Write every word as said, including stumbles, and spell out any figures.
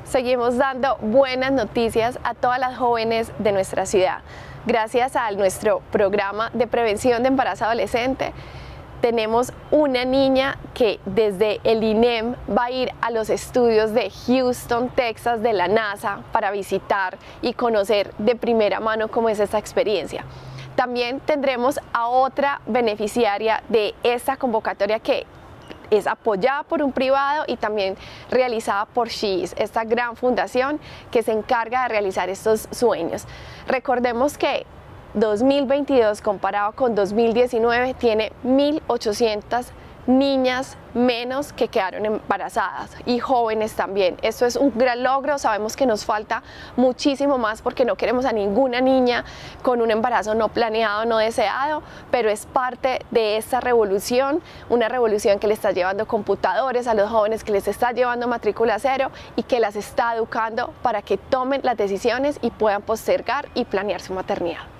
seguimos dando buenas noticias a todas las jóvenes de nuestra ciudad. Gracias a nuestro programa de prevención de embarazo adolescente, tenemos una niña que desde el I N E M va a ir a los estudios de Houston, Texas, de la NASA, para visitar y conocer de primera mano cómo es esta experiencia. También tendremos a otra beneficiaria de esta convocatoria que es apoyada por un privado y también realizada por She's, esta gran fundación que se encarga de realizar estos sueños. Recordemos que dos mil veintidós comparado con dos mil diecinueve tiene mil ochocientas niñas menos que quedaron embarazadas y jóvenes también. Esto es un gran logro. Sabemos que nos falta muchísimo más porque no queremos a ninguna niña con un embarazo no planeado, no deseado, pero es parte de esta revolución, una revolución que le está llevando computadores a los jóvenes, que les está llevando matrícula cero y que las está educando para que tomen las decisiones y puedan postergar y planear su maternidad.